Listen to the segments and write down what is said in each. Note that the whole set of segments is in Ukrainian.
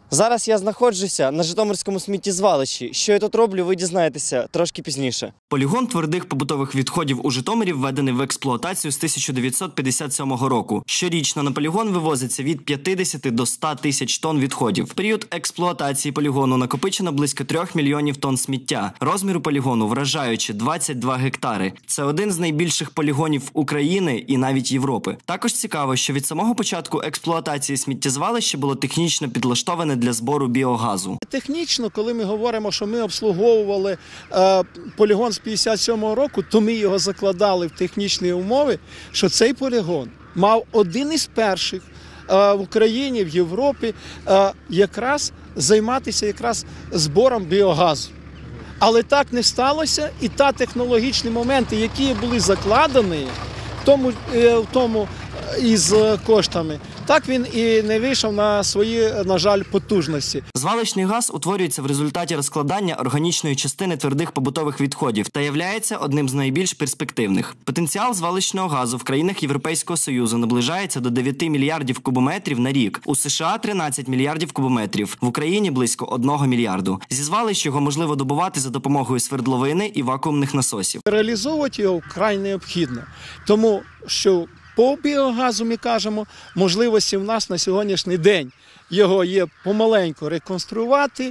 Зараз я знаходжуся на Житомирському сміттєзвалищі. Що я тут роблю, ви дізнаєтеся трошки пізніше. Полігон твердих побутових відходів у Житомирі введений в експлуатацію з 1957 року. Щорічно на полігон вивозиться від 50 до 100 тисяч тонн відходів. В період експлуатації полігону накопичено близько 3 мільйонів тонн сміття. Розміру полігону вражаючи 22 гектари. Це один з найбільших полігонів України і навіть Європи. Також цікаво, що від самого початку експлуатації сміттєзвалище було технічно підлаштоване для збору біогазу. Технічно, коли ми говоримо, що ми обслуговували полігон з 57-го року, то ми його закладали в технічні умови, що цей полігон мав один із перших в Україні, в Європі, якраз займатися збором біогазу. Але так не сталося, і та технологічні моменти, які були закладені в тому із коштами, так він і не вийшов на свої, на жаль, потужності. Звалищний газ утворюється в результаті розкладання органічної частини твердих побутових відходів та являється одним з найбільш перспективних. Потенціал звалищного газу в країнах Європейського Союзу наближається до 9 мільярдів кубометрів на рік. У США – 13 мільярдів кубометрів, в Україні – близько 1 мільярду. Зі звалищ його можливо добувати за допомогою свердловини і вакуумних насосів. Реалізовувати його вкрай необхідно, тому що по біогазу, ми кажемо, можливості в нас на сьогоднішній день його є помаленьку реконструювати,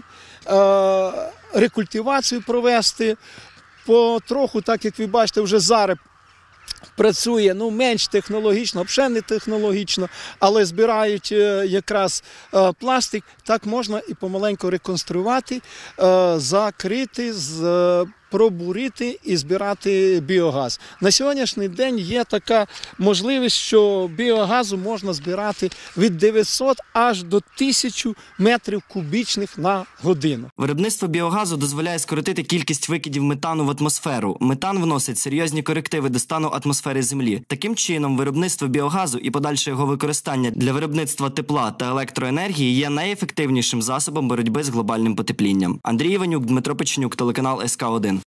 рекультивацію провести, потроху, так як ви бачите, вже зараз працює менш технологічно, взагалі не технологічно, але збирають якраз пластик, так можна і помаленьку реконструювати, закрити, пробурити і збирати біогаз. На сьогоднішній день є така можливість, що біогазу можна збирати від 900 аж до 1000 метрів кубічних на годину. Виробництво біогазу дозволяє скоротити кількість викидів метану в атмосферу. Метан вносить серйозні корективи до стану атмосфери Землі. Таким чином, виробництво біогазу і подальше його використання для виробництва тепла та електроенергії є найефективнішим засобом боротьби з глобальним потеплінням. Андрій Іванюк, Дмитро Печенюк, телеканал СК1.